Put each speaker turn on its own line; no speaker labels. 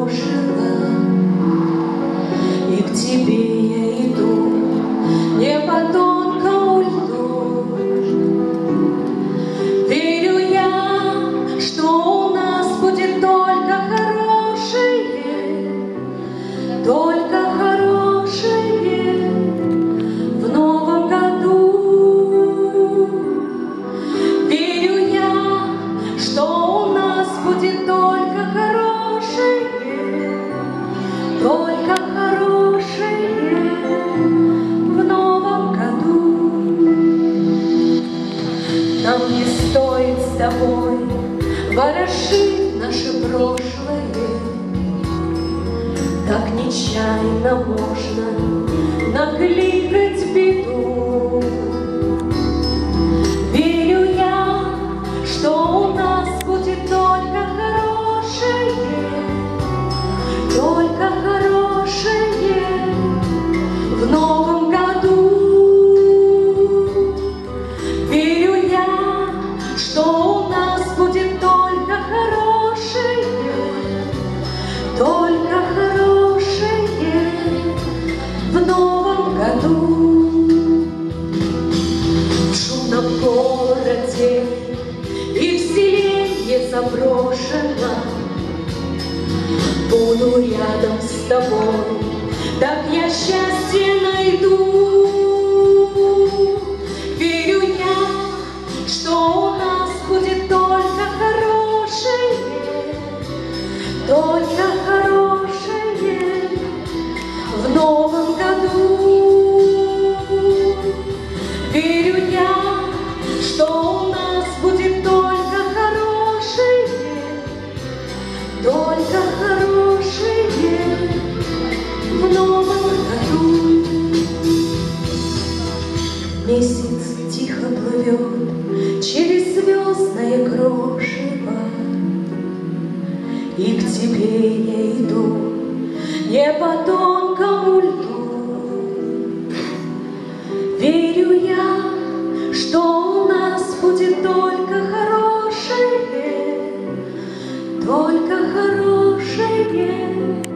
заброшена, и к тебе я иду, не по тонкому льду. Верю я, что у нас будет только хорошее, только хорошее в новом году. Верю я, что у нас будет только хорошее, только хорошее в новом году. Нам не стоит с тобой ворошить наше прошлое, так нечаянно можно накликать беду. Верю я, что у нас будет только хорошее, только хорошее в новом году. Верю я, что у нас будет только хорошее, только хорошее в новом году. В шумном городе и вселенье заброшено буду рядом с тобой, так я счастье найду. Верю я, что у нас будет только хорошее, только хорошее в новом году. Верю я, что у нас будет только хорошее, только хорошее в новом году. Месяц тихо плывет через звездное крошево, и к тебе я иду, не по тонкому льду. Верю я, что у нас будет только хорошее, только хорошее